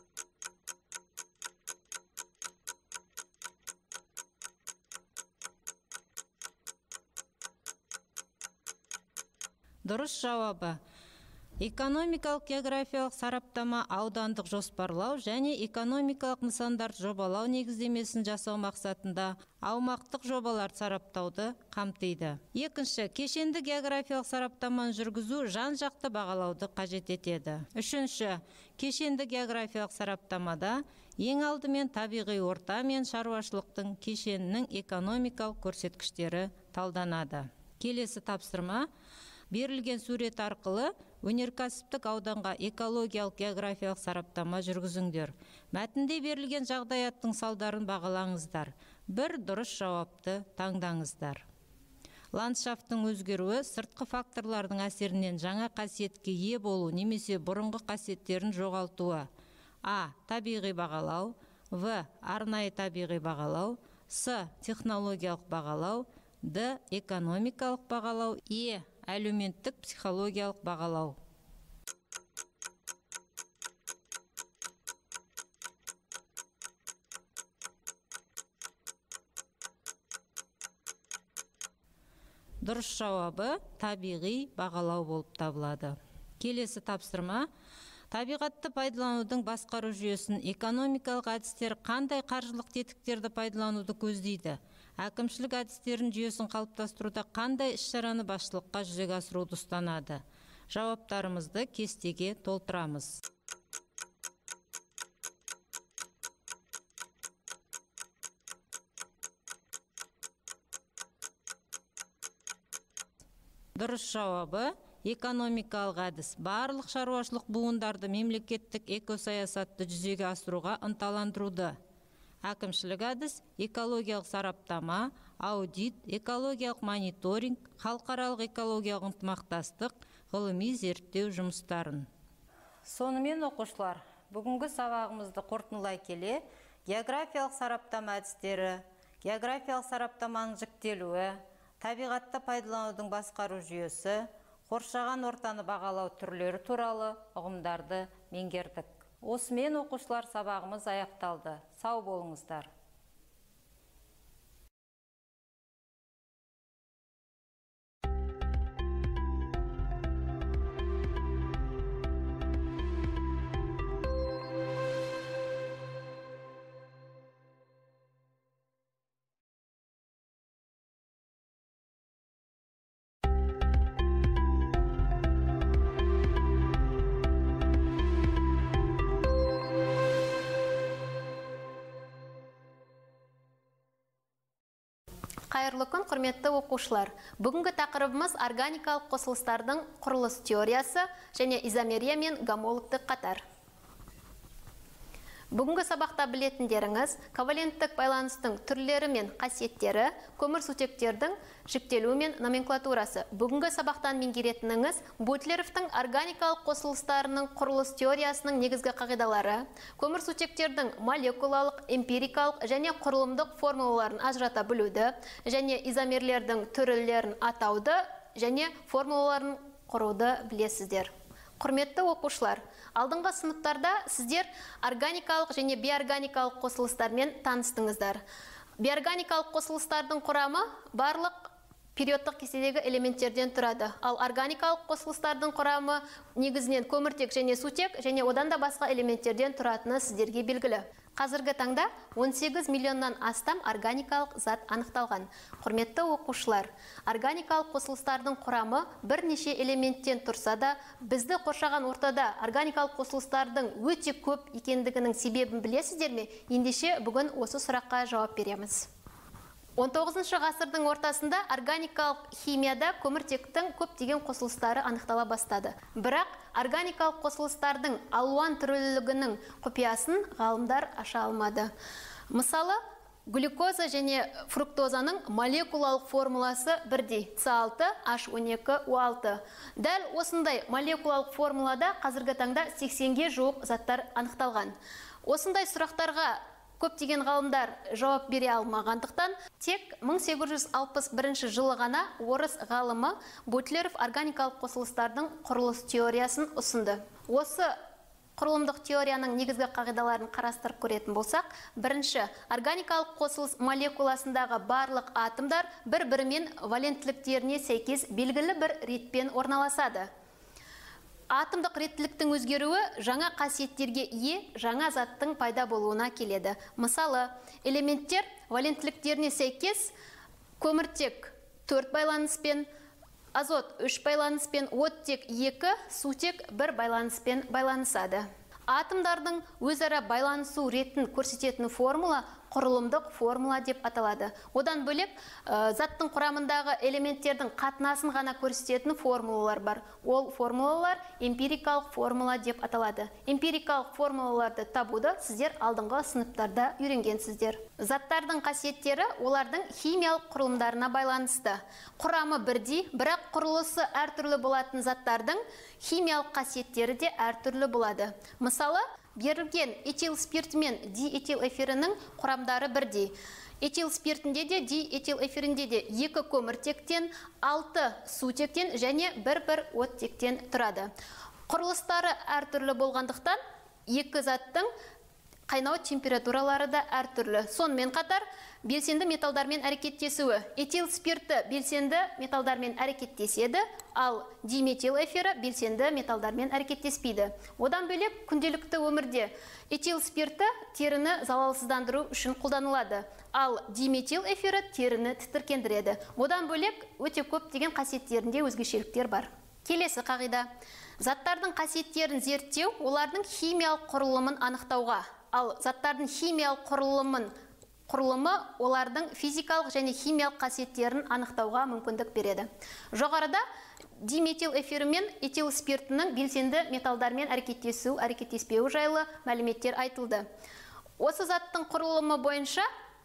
Дұрыс жауабы: экономикалық географиялық сараптама аудандық жоспарлау және экономикалық нысандарды жобалау негіздемесін жасау мақсатында аумақтық жобалар сараптауды қамтиды. Екінші, кешенді географиялық сараптаманы жүргізу жан-жақты бағалауды қажет етеді. Үшінші, кешенді географиялық сараптамада ең алдымен табиғи орта мен шаруашылықтың кешенінің экономикалық көрсеткіштері талданады. Келесі тапсырма: берілген сурет арқылы өнеркәсіптік ауданға экологиялық географиялық сараптама жүргізіңдер. Мәтінде берілген жағдаяттың салдарын бағалаңыздар. Бір дұрыс жауапты таңдаңыздар. Ландшафттың өзгеруі сыртқы факторлардың әсерінен жаңа қасиетке ие болу немесе бұрынғы қасиеттерін жоғалтуы. А. Табиғи бағалау, В. Арнайы табиғи бағалау, С. Технологиялық бағалау, Д. Экономикалық бағалау, Е. Әлеуметтік психологиялық бағалау. Дұрыс жауабы табиғи бағалау болып табылады. Келесі тапсырма. Табиғатты пайдаланудың басқару жүйесін экономикалық әдістер қандай қаржылық тетіктерді пайдалануды көздейді? Әкімшілік әдістерін жүйесін қалыптастыруда қандай іс-шараны басшылыққа жүзеге асыруды ұстанады? Жауаптарымызды кестеге толтырамыз. Дұрыс жауабы экономикалық әдіс барлық шаруашылық буындарды мемлекеттік экосаясатты жүзеге асыруға ынталандыруды. Әкімшілік әдіс экологиялық сараптама, аудит, экологиялық мониторинг, халықаралық экологиялық ынтымақтастық, ғылыми зерттеу жұмыстарын. Сонымен оқушылар, бүгінгі сабағымызды қорытындылай келе, географиялық сараптама әдістері, географиялық сараптаманың жіктелуі, табиғатты пайдаланудың басқару жүйесі, қоршаған ортаны бағалау түрлері туралы ұғымдарды меңгердік. Осымен оқушылар сабағымыз аяқталды. Сау болыңыздар. Қайырлы күн, құрметті оқушылар. Бүгінгі тақырыбымыз органикалық қосылыстардың құрылыс теориясы және изомерия мен гомологтық қатар. Бүгінгі сабақта білетіндеріңіз коваленттік байланыстың түрлері мен қасиеттері, көмірсутектердің жіктелуі мен номенклатурасы. Бүгінгі сабақтан меңгеретініңіз Бутлеровтың органикалық қосылыстарының құрылыс теориясының негізгі қағидалары, көмірсутектердің молекулалық, эмпирикалық және құрылымдық формулаларын ажырата білуді, және изомерлердің түрлерін атауды және формулаларын құруды білесіздер. Құрметті оқушылар, алдыңғы сыныптарда сіздер органикалық және биорганикалық қосылыстармен таныстыңыздар. Биорганикалық қосылыстардың құрамы барлық периодтық кестедегі элементтерден тұрады. Ал органикалық қосылыстардың құрамы негізінен көміртек және сутек және одан да басқа элементтерден тұратыны сіздерге белгілі. Қазіргі таңда он сегіз миллионнан астам органикалық зат анықталған. Құрметті оқушылар, органикалық қосылыстардың құрамы бірнеше элементтен тұрса да, бізді қоршаған ортада органикалық қосылыстардың өте көп екендігінің себебін білесіздер ме? Ендеше бүгін осы сұраққа жауап береміз. он тоғызыншы ғасырдың ортасында органикалық химияда көміртектің көптеген қосылыстары анықтала бастады. Бірақ органикалық қосылыстардың алуан түрлілігінің құпиясын ғалымдар аша алмады. Мысалы, глюкоза және фруктозаның молекулалық формуласы бірдей, С алты H он екі O алты. Дәл осындай молекулалық формулада қазіргі таңда сексенге жуық заттар анықталған. Осындай сұрақтарға көптеген ғалымдар жауап бере алмағандықтан, тек мың сегіз жүз алпыс бірінші жылы ғана орыс ғалымы Бутлеров органикалық қосылыстардың құрылыс теориясын ұсынды. Осы құрылымдық теорияның негізгі қағидаларын қарастырып көретін болсақ, бірінші, органикалық қосылыс молекуласындағы барлық атомдар бір-бірімен валенттіліктеріне сәйкес белгілі бір ретпен орналасады. Атомдық реттіліктің өзгеруі жаңа қасиеттерге ие жаңа заттың пайда болуына келеді. Мысалы, элементтер валенттіліктеріне сәйкес көміртек төрт байланыспен, азот үш байланыспен, оттек екі, сутек бір байланыспен байланысады. Атомдардың өзара байланысу ретін көрсететін формула құрылымдық формула деп аталады. Одан бөлек, заттың құрамындағы элементтердің қатынасын ғана көрсететін формулалар бар. Ол формулалар эмпирикалық формула деп аталады. Эмпирикалық формулаларды табуды сіздер алдыңғы сыныптарда үйренгенсіздер. Заттардың қасиеттері олардың химиялық құрылымдарына байланысты. Құрамы бірдей, бірақ құрылысы әртүрлі болатын заттардың химиялық қасиеттері де әртүрлі болады. Мысалы, берілген этил спирті мен диэтил эфирінің құрамдары бірдей. Этил спиртінде де, диэтил эфирінде де екі көміртектен, алты сутектен және бір-бір оттектен тұрады. Құрылыстары әртүрлі болғандықтан, екі заттың қайнау температуралары да әртүрлі. Сонымен қатар, белсенді металдармен әрекеттесуі. Этил спирті белсенді металдармен әрекеттеседі, ал диметил эфирі белсенді металдармен әрекеттеспейді. Одан бөлек күнделікті өмірде этил спирті теріні залалсыздандыру үшін қолданылады, ал диметил эфирі теріні тітіркендіреді. Одан бөлек өте көп деген қасиеттерінде өзгешеліктер бар. Келесі қағида. Заттардың қасиеттерін зерттеу, олардың химиялық құрылымын анықтауға, ал заттардың химиялық құрылымын құрылымы олардың физикалық және химиялық қасиеттерін анықтауға мүмкіндік береді. Жоғарыда диметил эфирі мен этил спиртінің белсенді металдармен әрекеттесу, әрекеттеспеуі жайлы мәліметтер айтылды. Осы заттың құрылымы бойынша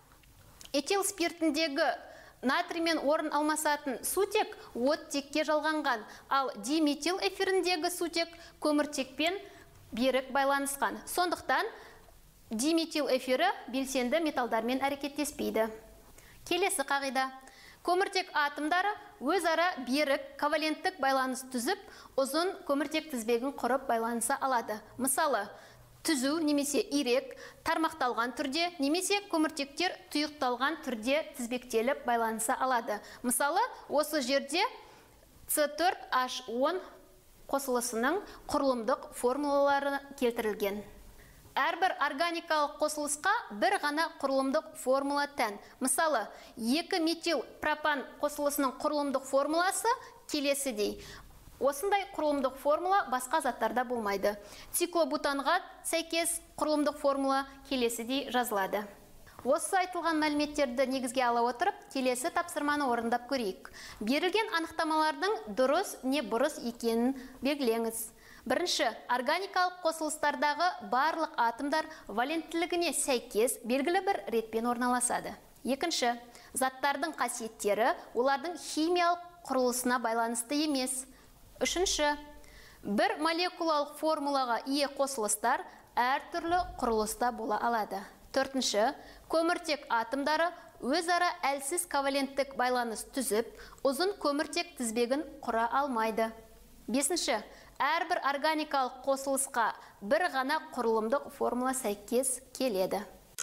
этил спиртіндегі натриймен орын алмасатын сутек оттекке жалғанған, ал диметил эфиріндегі сутек көміртекпен берік байланысқан. Сондықтан диметил эфирі белсенді металдармен әрекеттеспейді. Келесі қағида. Көміртек атомдары өзара берік коваленттік байланыс түзіп, ұзын көміртек тізбегін құрып байланыса алады. Мысалы, түзу немесе ирек тармақталған түрде, немесе көміртектер тұйықталған түрде тізбектеліп байланыса алады. Мысалы, осы жерде С төрт H он қосылысының құрылымдық формулалары келтірілген. Әрбір органикалық қосылысқа бір ғана құрылымдық формула тән. Мысалы, екі метил пропан қосылысының құрылымдық формуласы келесідей. Осындай құрылымдық формула басқа заттарда болмайды. Циклобутанға сәйкес құрылымдық формула келесідей жазылады. Осы айтылған мәліметтерді негізге ала отырып, келесі тапсырманы орындап көрейік. Берілген анықтамалардың дұрыс не бұрыс екенін белгілеңіз. Бірінші, органикалық қосылыстардағы барлық атомдар валенттілігіне сәйкес белгілі бір ретпен орналасады. Екінші, заттардың қасиеттері олардың химиялық құрылысына байланысты емес. Үшінші, бір молекулалық формулаға ие қосылыстар әртүрлі құрылыста бола алады. Төртінші, көміртек атомдары өзара әлсіз коваленттік байланыс түзіп, ұзын көміртек тізбегін құра алмайды. Бесінші, әрбір органикалық қосылысқа бір ғана құрылымдық формула сәйкес келеді.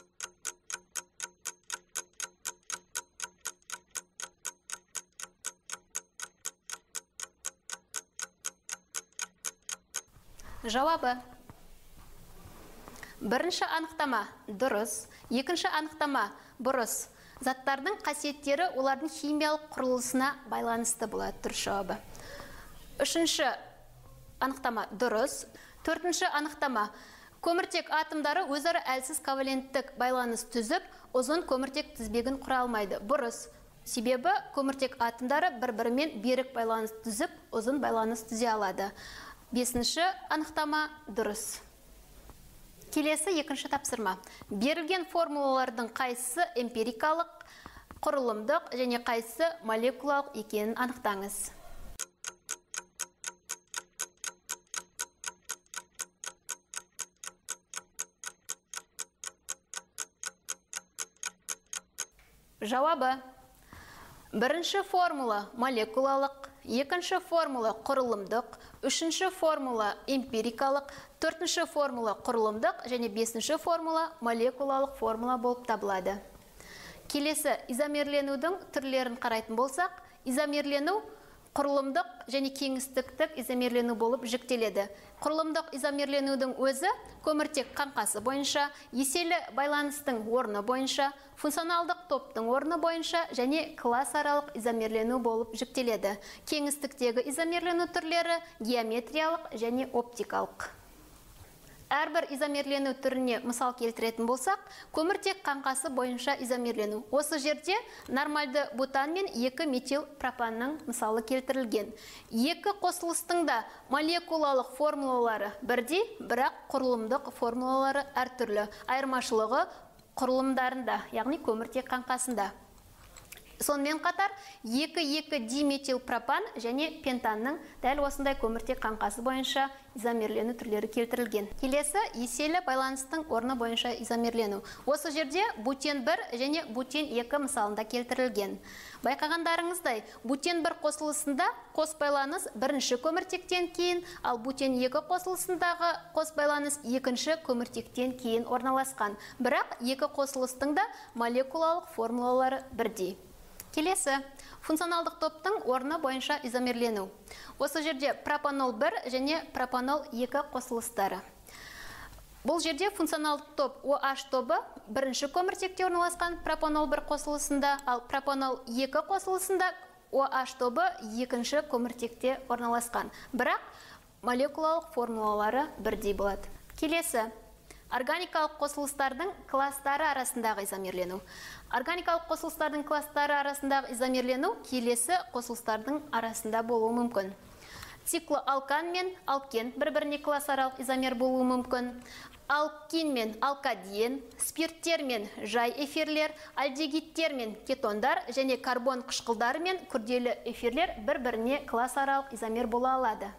Жауабы. Бірінші анықтама дұрыс, екінші анықтама бұрыс. Заттардың қасиеттері олардың химиялық құрылысына байланысты болады. Дұрыс жауабы. Үшінші анықтама дұрыс. Төртінші анықтама. Көміртек атомдары өзара әлсіз коваленттік байланыс түзіп, ұзын көміртек тізбегін құра алмайды. Бұрыс. Себебі көміртек атомдары бір-бірімен берік байланыс түзіп, ұзын байланыс түзе алады. Бесінші анықтама дұрыс. Келесі екінші тапсырма. Берілген формулалардың қайсысы эмпирикалық, құрылымдық және қайсысы молекулалық екенін анықтаңыз. Жауабы. Бірінші формула молекулалық, екінші формула құрылымдық, үшінші формула эмпирикалық, төртінші формула құрылымдық және бесінші формула молекулалық формула болып табылады. Келесі изомерленудің түрлерін қарайтын болсақ, изомерлену құрылымдық және кеңістіктік изомерлену болып жіктеледі. Құрылымдық изомерленудің өзі көміртек қаңқасы бойынша, еселі байланыстың орны бойынша, функционалдық топтың орны бойынша және класс аралық изомерлену болып жіктеледі. Кеңістіктегі изомерлену түрлері геометриялық және оптикалық. Әрбір изомерлену түріне мысал келтіретін болсақ, көміртек қаңқасы бойынша изомерлену. Осы жерде нормальды бутан мен екі метил пропанның мысалы келтірілген. Екі қосылыстың да молекулалық формулалары бірдей, бірақ құрылымдық формулалары әртүрлі. Айырмашылығы құрылымдарында, яғни көміртек қаңқасында. Сонымен қатар екі-екі диметилпропан және пентанның дәл осындай көміртек қаңқасы бойынша изомерлену түрлері келтірілген. Келесі еселі байланыстың орны бойынша изомерлену. Осы жерде бутен бір және бутен екі мысалында келтірілген. Байқағандарыңыздай, бутен бір қосылысында қос байланыс бірінші көміртектен кейін, ал бутен екі қосылысындағы қос байланыс екінші көміртектен кейін орналасқан. Бірақ екі қосылыстың да молекулалық формулалары бірдей. Келесі, функционалдық топтың орны бойынша изомерлену. Осы жерде пропанол бір және пропанол екі қосылыстары. Бұл жерде функционалдық топ OH тобы бірінші көміртекте орналасқан пропанол бір қосылысында, ал пропанол екі қосылысында OH тобы екінші көміртекте орналасқан. Бірақ молекулалық формулалары бірдей болады. Келесі, органикалық қосылыстардың кластары арасындағы изомерлену. Органикалық қосылыстардың кластары арасындағы изомерлену келесі қосылыстардың арасында болуы мүмкін. Циклоалкан мен алкен бір-біріне классаралық изомер болуы мүмкін. Алкин мен алкадин, спирттер мен жай эфирлер, альдегидтер мен кетондар және карбон қышқылдары мен күрделі эфирлер бір-біріне классаралық изомер бола алады.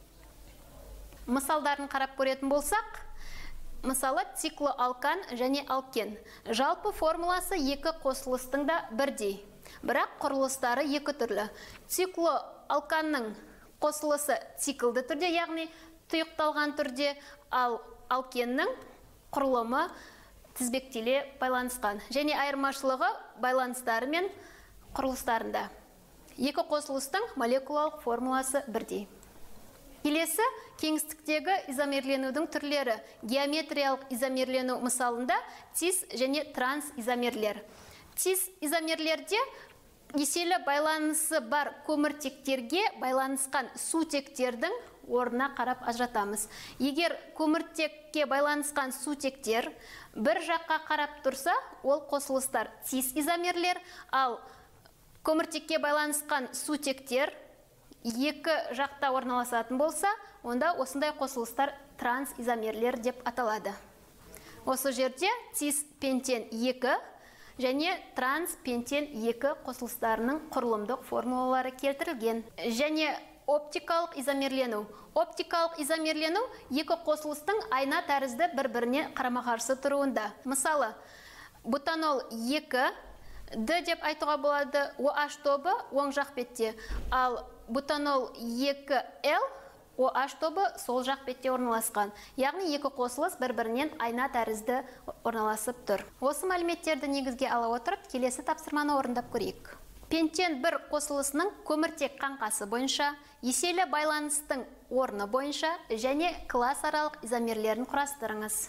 Мысалдарын қарап көретін болсақ, мысалы, циклоалкан және алкен. Жалпы формуласы екі қосылыстың да бірдей. Бірақ құрылыстары екі түрлі. Циклоалканның қосылысы циклді түрде, яғни тұйықталған түрде, ал алкеннің құрылымы тізбектеле байланысқан. Және айырмашылығы байланыстары мен құрылыстарында. Екі қосылыстың молекулалық формуласы бірдей. Келесі, кеңістіктегі изомерленудің түрлері. Геометриялық изомерлену мысалында цис және транс изомерлер. Цис изомерлерде еселі байланысы бар көміртектерге байланысқан сутектердің орнына қарап ажыратамыз. Егер көміртекке байланысқан сутектер бір жаққа қарап тұрса, ол қосылыстар цис изомерлер, ал көміртекке байланысқан сутектер екі жақта орналасатын болса, онда осындай қосылыстар транс изомерлер деп аталады. Осы жерде цис пентен екі және транс пентен екі қосылыстарының құрылымдық формулалары келтірілген. Және оптикалық изомерлену. Оптикалық изомерлену екі қосылыстың айна тәрізді бір-біріне қарама-қарсы тұруында. Мысалы, бутанол екі Д деп айтуға болады, OH тобы оң жақ бетте, ал бутанол екі Л OH тобы сол жақ бетте орналасқан. Яғни екі қосылыс бір-бірінен айна тәрізді орналасып тұр. Осы мәліметтерді негізге ала отырып, келесі тапсырманы орындап көрейік. Пентен бір қосылысының көміртек қаңқасы бойынша, еселі байланыстың орны бойынша және классаралық изомерлерін құрастырыңыз.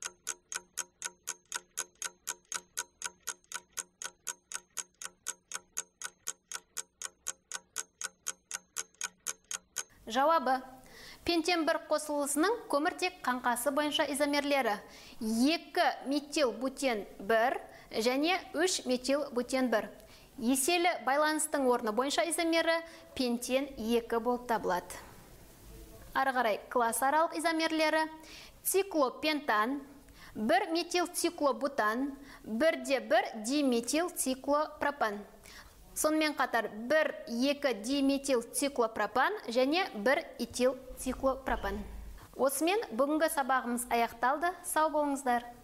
Жауабы. Пентен бір қосылысының көміртек қаңқасы бойынша изомерлері екі метил бутен бір және үш метил бутен бір. Еселі байланыстың орны бойынша изомері пентен екі болып табылады. Ары қарай классаралық изомерлері циклопентан, бір метил циклобутан, бірде бір диметил циклопропан. Сонымен қатар бір-екі диметил циклопропан және бір этил циклопропан. Осымен бүгінгі сабағымыз аяқталды. Сау болыңыздар.